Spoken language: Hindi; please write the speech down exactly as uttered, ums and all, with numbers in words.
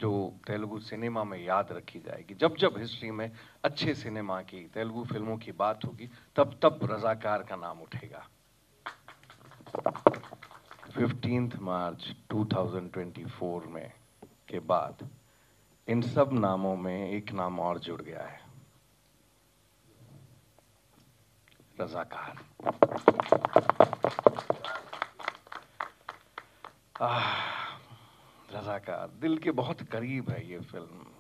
जो तेलुगु सिनेमा में याद रखी जाएगी। जब जब हिस्ट्री में अच्छे सिनेमा की, तेलुगु फिल्मों की बात होगी, तब तब रज़ाकार का नाम उठेगा। Fifteenth March two thousand twenty four में के बाद इन सब नामों में एक नाम और जुड़ गया है, रज़ाकार। आह, रज़ाकार दिल के बहुत करीब है ये फिल्म।